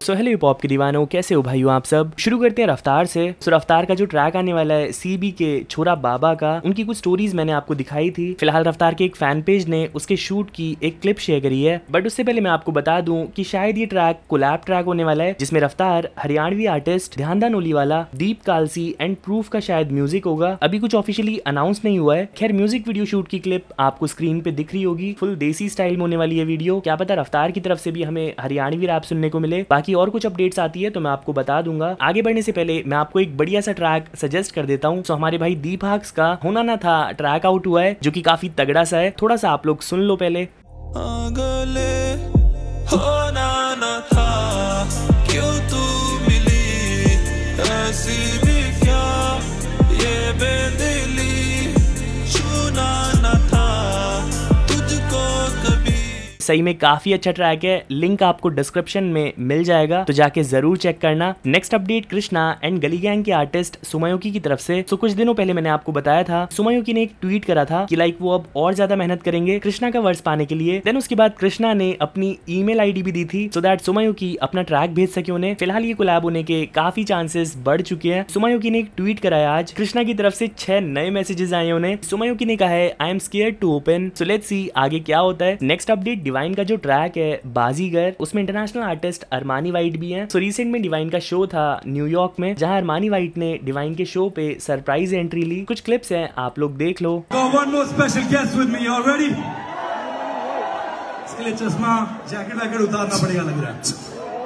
So hello hip hop के दीवानों, कैसे हो भाइयों आप सब। शुरू करते हैं रफ्तार से। सो रफ्तार का जो ट्रैक आने वाला है सीबी के छोरा बाबा का, उनकी कुछ स्टोरीज मैंने आपको दिखाई थी। फिलहाल रफ्तार के एक फैन पेज ने उसके शूट की एक क्लिप शेयर करी है, बट उससे पहले मैं आपको बता दूं कि शायद ये ट्रैक कोलैब ट्रैक होने वाला है, जिसमें Raftaar, Haryanvi artist Dhanda Nyoliwala, Deep Kalsi and proof का शायद म्यूजिक होगा। अभी कुछ ऑफिशियली अनाउंस नहीं हुआ है। खैर म्यूजिक वीडियो शूट की क्लिप आपको स्क्रीन पे दिख रही होगी। फुल देसी स्टाइल में होने वाली है वीडियो। क्या पता रफ्तार की तरफ से भी हमें हरियाणवी रैप सुनने को मिले। बाकी और कुछ अपडेट्स आती है तो मैं आपको बता दूंगा। आगे बढ़ने से पहले मैं आपको एक बढ़िया सा ट्रैक सजेस्ट कर देता हूँ। सो हमारे भाई दीप हाक्स का होना ना था ट्रैक आउट हुआ है, जो कि काफी तगड़ा सा है। थोड़ा सा आप लोग सुन लो पहले। होना ना था, क्यों तू मिली ऐसी भी क्या, ये बेदिली छूना ना था तुझको कभी। सही में काफी अच्छा ट्रैक है। लिंक आपको डिस्क्रिप्शन में मिल जाएगा, तो जाके जरूर चेक करना। Next update Krishna and gully gang के आर्टिस्ट सुमायुकी की तरफ से। सो कुछ दिनों पहले मैंने आपको बताया था, सुमायुकी ने एक ट्वीट करा था कि लाइक वो अब और ज्यादा मेहनत करेंगे कृष्णा का वर्स पाने के लिए। देन उसके बाद कृष्णा ने अपनी ईमेल आईडी भी दी थी, सो दैट सुमायुकी अपना ट्रैक भेज सके उन्हें। फिलहाल ये कोलैब होने के काफी चांसेस बढ़ चुके हैं। सुमायुकी ने एक ट्वीट कराया आज। कृष्णा की तरफ से 6 नए मैसेजेस आए उन्हें। सुमायुकी ने कहा है I am scared to open. So let's see आगे क्या होता है। नेक्स्ट अपडेट डिवाइन का जो ट्रैक है बाजीगर, उसमें इंटरनेशनल आर्टिस्ट अरमानी वाइट भी हैं। सो रिसेंट में डिवाइन का शो था न्यूयॉर्क में, जहां अरमानी वाइट ने डिवाइन के शो पे सरप्राइज एंट्री ली। कुछ क्लिप्स हैं, आप लोग देख लो। इसके लिए चश्मा जैकेट वैकेट उतारना पड़ेगा लग रहा है।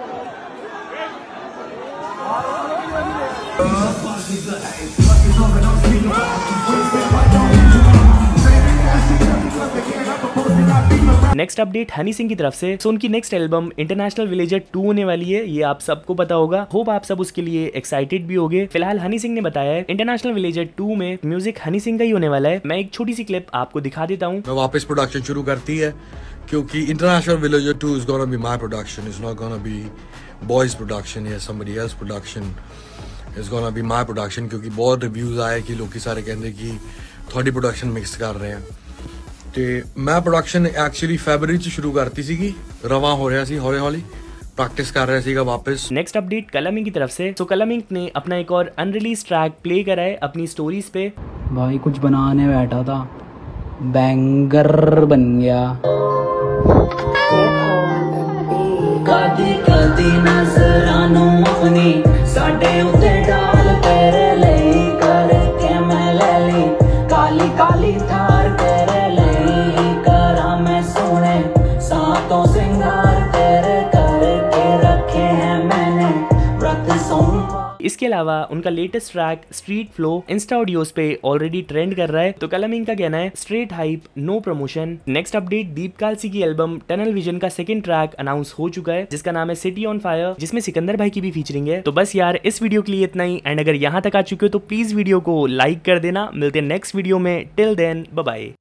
नेक्स्ट अपडेट हनी सिंह की तरफ से। सो उनकी नेक्स्ट एल्बम इंटरनेशनल विलेजर 2 होने वाली है, ये आप सबको पता होगा। होप आप सब उसके लिए एक्साइटेड भी होगे। फिलहाल हनी सिंह ने बताया है इंटरनेशनल विलेजर 2 में म्यूजिक हनी सिंह का ही होने वाला है। मैं एक छोटी सी क्लिप आपको दिखा देता हूँ। वापस प्रोडक्शन शुरू करती है, क्योंकि international villager 2 is gonna be my production, is not gonna be boys production या somebody else production, is gonna be my production. क्योंकि बहुत रिव्यूज आए कि लोग सारे कहते कि थोड़ी प्रोडक्शन मिक्स कर रहे हैं। ਤੇ ਮੈਂ ਪ੍ਰੋਡਕਸ਼ਨ ਐਕਚੁਅਲੀ ਫੈਬਰੀ ਚ ਸ਼ੁਰੂ ਕਰਤੀ ਸੀਗੀ, ਰਵਾਂ ਹੋ ਰਿਹਾ ਸੀ, ਹੌਲੀ ਹੌਲੀ प्रैक्टिस कर रहा सीगा वापस। नेक्स्ट अपडेट कलम इंक की तरफ से। तो कलम इंक ने अपना एक और अनरिलीज ट्रैक प्ले करा है अपनी स्टोरीज पे। भाई कुछ बनाने बैठा था, बैंगर बन गया। कदी कदी नजरानों अपनी साडे उते डाल तेरे लई करके मैं ले ली, काली काली थार तेरे लई करा मैं सोने, सातों सिंगार तेरे करके रखे हैं मैंने व्रत सोमवार। इसके अलावा उनका latest track street flow insta audios पे ऑलरेडी ट्रेंड कर रहा है। तो कलम इंक का कहना है straight hype no promotion. Next update Deep Kalsi की एल्बम टनल विजन का सेकंड ट्रैक अनाउंस हो चुका है, जिसका नाम है सिटी ऑन फायर, जिसमें सिकंदर भाई की भी फीचरिंग है। तो बस यार इस वीडियो के लिए इतना ही। एंड अगर यहाँ तक आ चुके हो तो प्लीज वीडियो को लाइक कर देना। मिलते हैं नेक्स्ट वीडियो में। Till then bye bye.